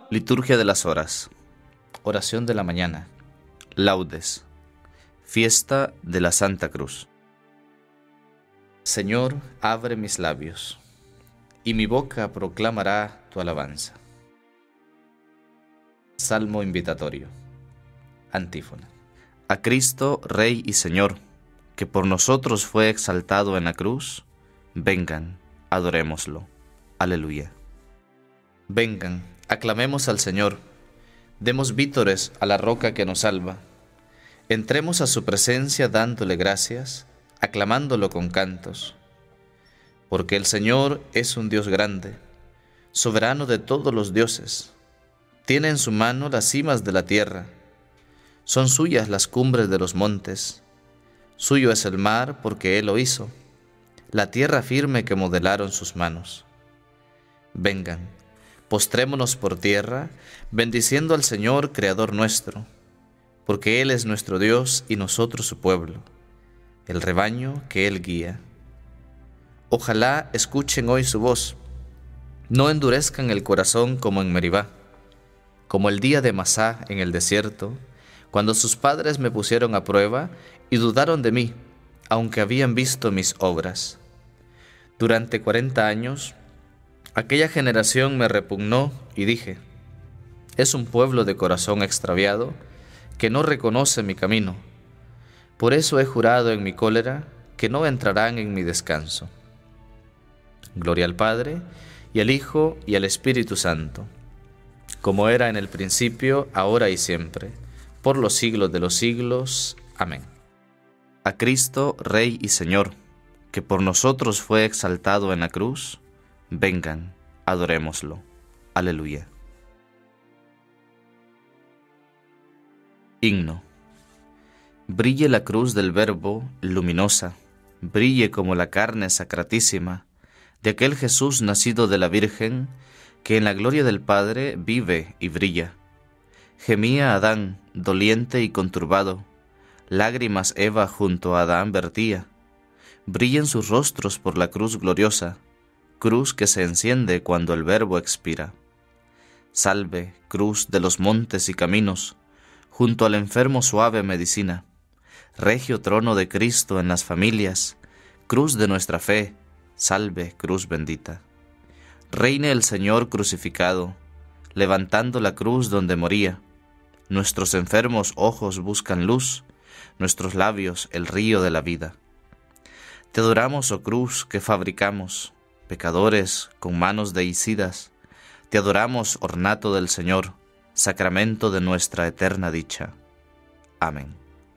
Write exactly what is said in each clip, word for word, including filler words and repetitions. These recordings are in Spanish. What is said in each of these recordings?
Liturgia de las Horas. Oración de la mañana. Laudes. Fiesta de la Santa Cruz. Señor, abre mis labios, y mi boca proclamará tu alabanza. Salmo invitatorio. Antífona. A Cristo, Rey y Señor, que por nosotros fue exaltado en la cruz, vengan, adorémoslo. Aleluya. Vengan, aclamemos al Señor, demos vítores a la roca que nos salva. Entremos a su presencia dándole gracias, aclamándolo con cantos. Porque el Señor es un Dios grande, soberano de todos los dioses. Tiene en su mano las cimas de la tierra, son suyas las cumbres de los montes. Suyo es el mar porque Él lo hizo, la tierra firme que modelaron sus manos. Vengan, postrémonos por tierra, bendiciendo al Señor, Creador nuestro, porque Él es nuestro Dios y nosotros su pueblo, el rebaño que Él guía. Ojalá escuchen hoy su voz, no endurezcan el corazón como en Meribá, como el día de Masá en el desierto, cuando sus padres me pusieron a prueba y dudaron de mí, aunque habían visto mis obras. Durante cuarenta años, aquella generación me repugnó y dije, es un pueblo de corazón extraviado que no reconoce mi camino. Por eso he jurado en mi cólera que no entrarán en mi descanso. Gloria al Padre, y al Hijo, y al Espíritu Santo, como era en el principio, ahora y siempre, por los siglos de los siglos. Amén. A Cristo, Rey y Señor, que por nosotros fue exaltado en la cruz, vengan, adorémoslo. Aleluya. Himno. Brille la cruz del Verbo, luminosa, brille como la carne sacratísima de aquel Jesús nacido de la Virgen, que en la gloria del Padre vive y brilla. Gemía Adán, doliente y conturbado, lágrimas Eva junto a Adán vertía. Brillan sus rostros por la cruz gloriosa, cruz que se enciende cuando el Verbo expira. Salve, cruz de los montes y caminos, junto al enfermo suave medicina. Regio trono de Cristo en las familias, cruz de nuestra fe, salve, cruz bendita. Reine el Señor crucificado, levantando la cruz donde moría. Nuestros enfermos ojos buscan luz, nuestros labios el río de la vida. Te adoramos, oh cruz, que fabricamos, pecadores con manos deicidas. Te adoramos, ornato del Señor, sacramento de nuestra eterna dicha. Amén.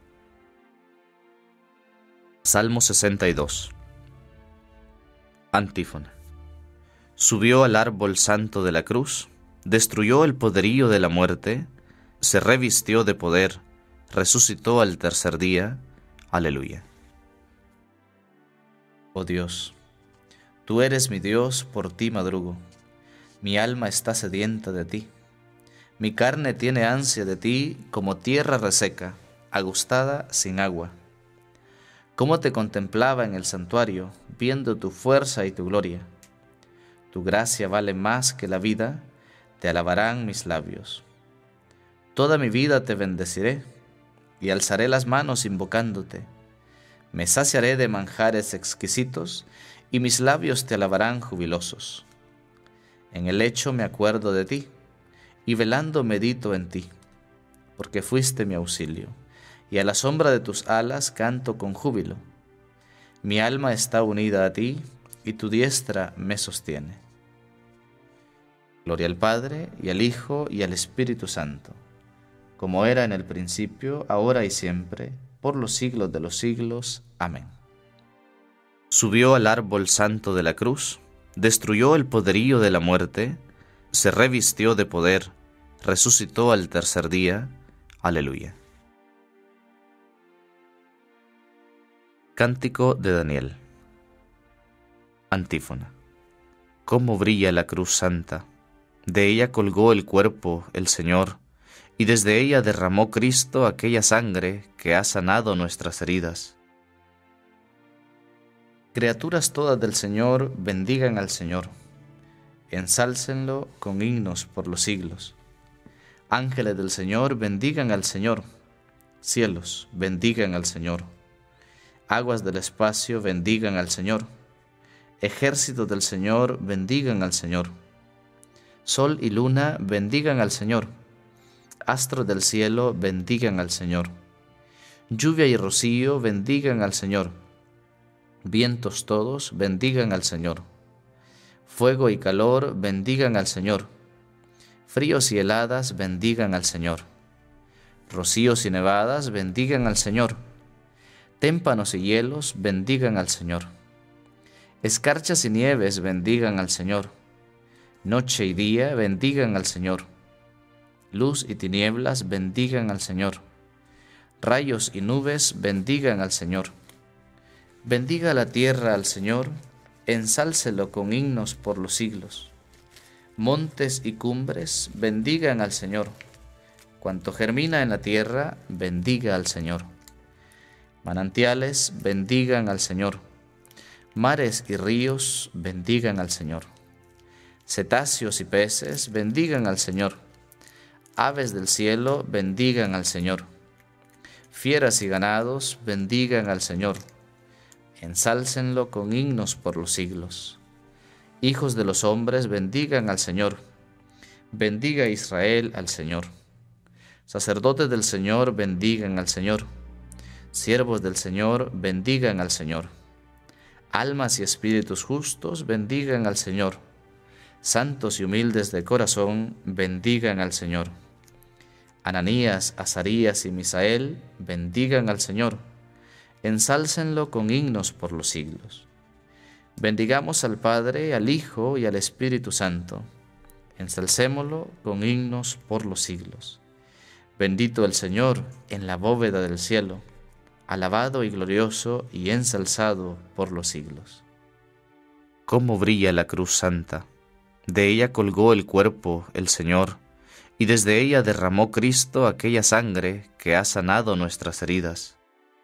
Salmo sesenta y dos. Antífona. Subió al árbol santo de la cruz, destruyó el poderío de la muerte, se revistió de poder, resucitó al tercer día. Aleluya. Oh Dios, tú eres mi Dios, por ti madrugo. Mi alma está sedienta de ti. Mi carne tiene ansia de ti como tierra reseca, agustada sin agua. Cómo te contemplaba en el santuario, viendo tu fuerza y tu gloria. Tu gracia vale más que la vida, te alabarán mis labios. Toda mi vida te bendeciré, y alzaré las manos invocándote. Me saciaré de manjares exquisitos, y mis labios te alabarán jubilosos. En el lecho me acuerdo de ti, y velando medito en ti, porque fuiste mi auxilio, y a la sombra de tus alas canto con júbilo. Mi alma está unida a ti, y tu diestra me sostiene. Gloria al Padre, y al Hijo, y al Espíritu Santo, como era en el principio, ahora y siempre, por los siglos de los siglos. Amén. Subió al árbol santo de la cruz, destruyó el poderío de la muerte, se revistió de poder, resucitó al tercer día. Aleluya. Cántico de Daniel. Antífona. Cómo brilla la cruz santa, de ella colgó el cuerpo el Señor, y desde ella derramó Cristo aquella sangre que ha sanado nuestras heridas. Criaturas todas del Señor, bendigan al Señor, ensálcenlo con himnos por los siglos. Ángeles del Señor, bendigan al Señor. Cielos, bendigan al Señor. Aguas del espacio, bendigan al Señor. Ejércitos del Señor, bendigan al Señor. Sol y luna, bendigan al Señor. Astros del cielo, bendigan al Señor. Lluvia y rocío, bendigan al Señor. Vientos todos, bendigan al Señor. Fuego y calor, bendigan al Señor. Fríos y heladas, bendigan al Señor. Rocíos y nevadas, bendigan al Señor. Témpanos y hielos, bendigan al Señor. Escarchas y nieves, bendigan al Señor. Noche y día, bendigan al Señor. Luz y tinieblas, bendigan al Señor. Rayos y nubes, bendigan al Señor. Bendiga la tierra al Señor, ensálcelo con himnos por los siglos. Montes y cumbres, bendigan al Señor. Cuanto germina en la tierra, bendiga al Señor. Manantiales, bendigan al Señor. Mares y ríos, bendigan al Señor. Cetáceos y peces, bendigan al Señor. Aves del cielo, bendigan al Señor. Fieras y ganados, bendigan al Señor. Ensálcenlo con himnos por los siglos. Hijos de los hombres, bendigan al Señor. Bendiga Israel al Señor. Sacerdotes del Señor, bendigan al Señor. Siervos del Señor, bendigan al Señor. Almas y espíritus justos, bendigan al Señor. Santos y humildes de corazón, bendigan al Señor. Ananías, Azarías y Misael, bendigan al Señor. Ensálcenlo con himnos por los siglos. Bendigamos al Padre, al Hijo y al Espíritu Santo. Ensalcémoslo con himnos por los siglos. Bendito el Señor en la bóveda del cielo, alabado y glorioso y ensalzado por los siglos. Cómo brilla la cruz santa. De ella colgó el cuerpo el Señor, y desde ella derramó Cristo aquella sangre que ha sanado nuestras heridas.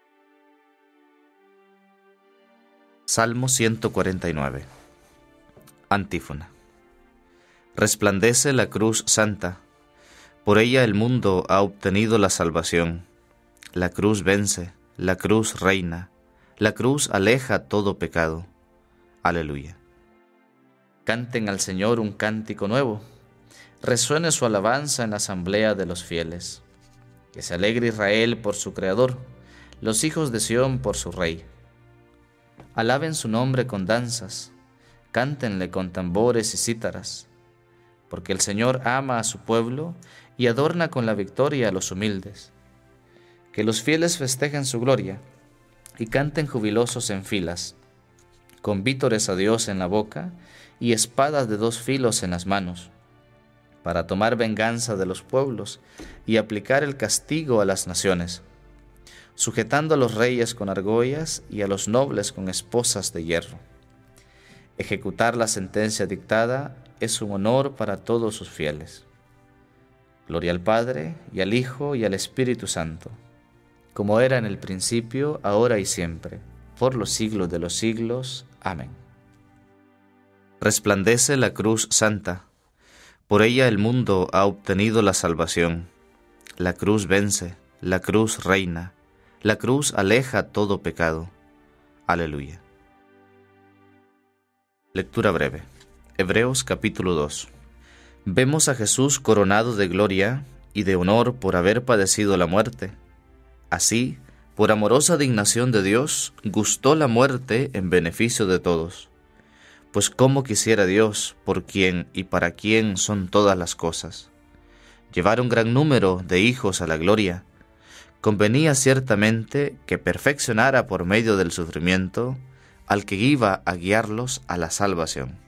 Salmo ciento cuarenta y nueve. Antífona. Resplandece la cruz santa, por ella el mundo ha obtenido la salvación. La cruz vence, la cruz reina, la cruz aleja todo pecado. Aleluya. Canten al Señor un cántico nuevo, resuene su alabanza en la asamblea de los fieles. Que se alegre Israel por su Creador, los hijos de Sión por su Rey. Alaben su nombre con danzas, cántenle con tambores y cítaras, porque el Señor ama a su pueblo y adorna con la victoria a los humildes. Que los fieles festejen su gloria y canten jubilosos en filas, con vítores a Dios en la boca y espadas de dos filos en las manos, para tomar venganza de los pueblos y aplicar el castigo a las naciones, sujetando a los reyes con argollas y a los nobles con esposas de hierro. Ejecutar la sentencia dictada es un honor para todos sus fieles. Gloria al Padre, y al Hijo, y al Espíritu Santo, como era en el principio, ahora y siempre, por los siglos de los siglos. Amén. Resplandece la cruz santa, por ella el mundo ha obtenido la salvación. La cruz vence, la cruz reina, la cruz aleja todo pecado. Aleluya. Lectura breve. Hebreos capítulo dos. Vemos a Jesús coronado de gloria y de honor por haber padecido la muerte. Así, por amorosa dignación de Dios, gustó la muerte en beneficio de todos. Pues cómo quisiera Dios, por quien y para quien son todas las cosas, llevar un gran número de hijos a la gloria, convenía ciertamente que perfeccionara por medio del sufrimiento al que iba a guiarlos a la salvación.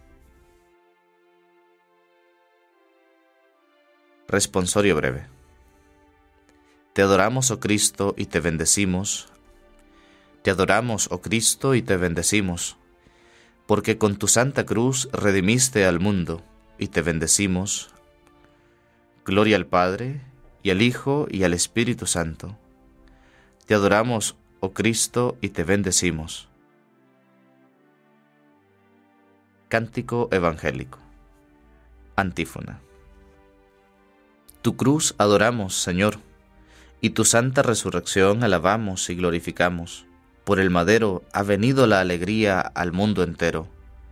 Responsorio breve. Te adoramos, oh Cristo, y te bendecimos. Te adoramos, oh Cristo, y te bendecimos, porque con tu santa cruz redimiste al mundo, y te bendecimos. Gloria al Padre, y al Hijo, y al Espíritu Santo. Te adoramos, oh Cristo, y te bendecimos. Cántico evangélico. Antífona. Tu cruz adoramos, Señor, y tu santa resurrección alabamos y glorificamos. Por el madero ha venido la alegría al mundo entero.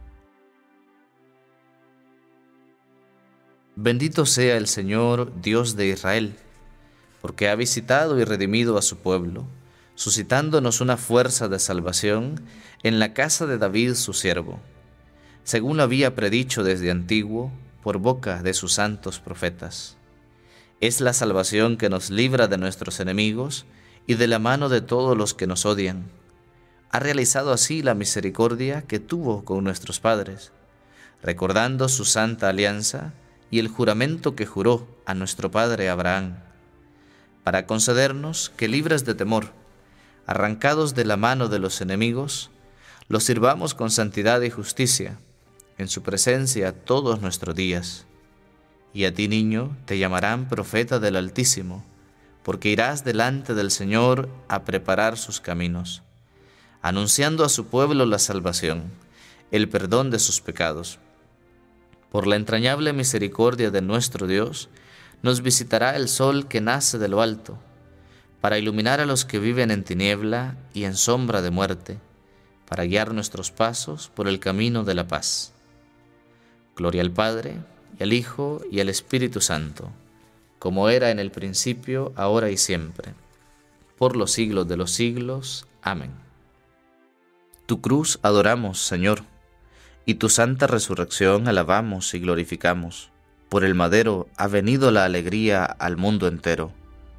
Bendito sea el Señor, Dios de Israel, porque ha visitado y redimido a su pueblo, suscitándonos una fuerza de salvación en la casa de David su siervo, según lo había predicho desde antiguo por boca de sus santos profetas. Es la salvación que nos libra de nuestros enemigos y de la mano de todos los que nos odian. Ha realizado así la misericordia que tuvo con nuestros padres, recordando su santa alianza y el juramento que juró a nuestro padre Abraham, para concedernos que, libres de temor, arrancados de la mano de los enemigos, los sirvamos con santidad y justicia en su presencia todos nuestros días. Y a ti, niño, te llamarán profeta del Altísimo, porque irás delante del Señor a preparar sus caminos, anunciando a su pueblo la salvación, el perdón de sus pecados. Por la entrañable misericordia de nuestro Dios, nos visitará el sol que nace de lo alto, para iluminar a los que viven en tiniebla y en sombra de muerte, para guiar nuestros pasos por el camino de la paz. Gloria al Padre, y al Hijo, y al Espíritu Santo, como era en el principio, ahora y siempre, por los siglos de los siglos. Amén. Tu cruz adoramos, Señor, y tu santa resurrección alabamos y glorificamos. Por el madero ha venido la alegría al mundo entero.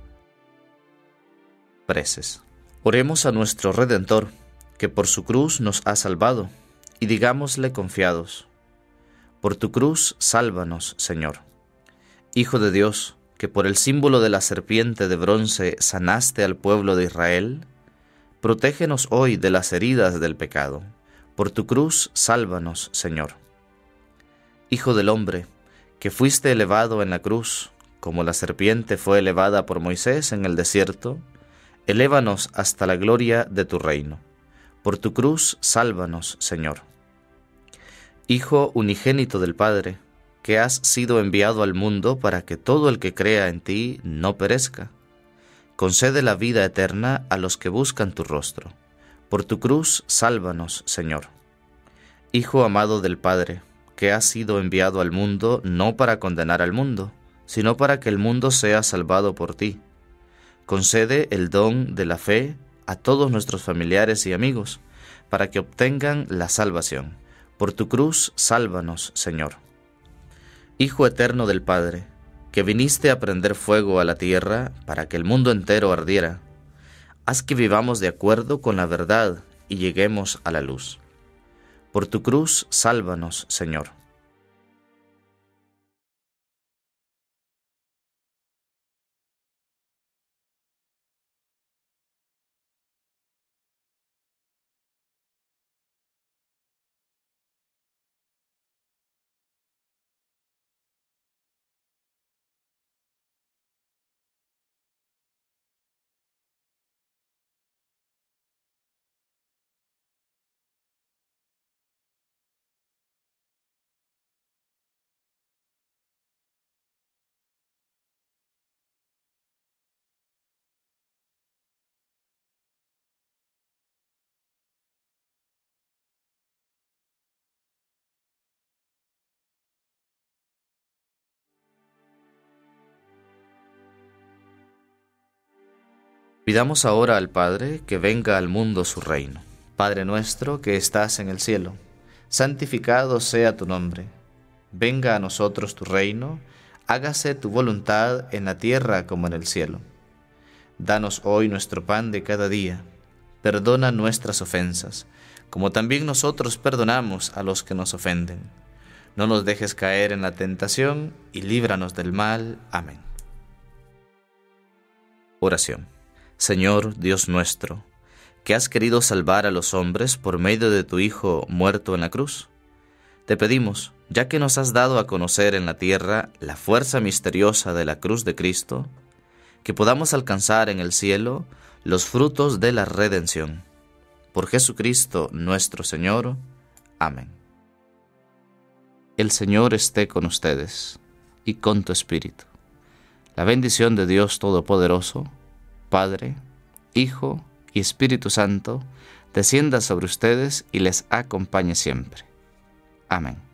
Preces. Oremos a nuestro Redentor, que por su cruz nos ha salvado, y digámosle confiados: por tu cruz, sálvanos, Señor. Hijo de Dios, que por el símbolo de la serpiente de bronce sanaste al pueblo de Israel, protégenos hoy de las heridas del pecado. Por tu cruz, sálvanos, Señor. Hijo del hombre, que fuiste elevado en la cruz, como la serpiente fue elevada por Moisés en el desierto, elévanos hasta la gloria de tu reino. Por tu cruz, sálvanos, Señor. Hijo unigénito del Padre, que has sido enviado al mundo para que todo el que crea en ti no perezca. Concede la vida eterna a los que buscan tu rostro. Por tu cruz, sálvanos, Señor. Hijo amado del Padre, que has sido enviado al mundo no para condenar al mundo, sino para que el mundo sea salvado por ti. Concede el don de la fe a todos nuestros familiares y amigos, para que obtengan la salvación. Por tu cruz, sálvanos, Señor. Hijo eterno del Padre, que viniste a prender fuego a la tierra para que el mundo entero ardiera, haz que vivamos de acuerdo con la verdad y lleguemos a la luz. Por tu cruz, sálvanos, Señor. Pidamos ahora al Padre que venga al mundo su reino. Padre nuestro que estás en el cielo, santificado sea tu nombre. Venga a nosotros tu reino, hágase tu voluntad en la tierra como en el cielo. Danos hoy nuestro pan de cada día. Perdona nuestras ofensas, como también nosotros perdonamos a los que nos ofenden. No nos dejes caer en la tentación y líbranos del mal. Amén. Oración. Señor Dios nuestro, que has querido salvar a los hombres por medio de tu Hijo muerto en la cruz, te pedimos, ya que nos has dado a conocer en la tierra la fuerza misteriosa de la cruz de Cristo, que podamos alcanzar en el cielo los frutos de la redención. Por Jesucristo nuestro Señor. Amén. El Señor esté con ustedes y con tu espíritu. La bendición de Dios Todopoderoso, Padre, Hijo y Espíritu Santo, descienda sobre ustedes y les acompañe siempre. Amén.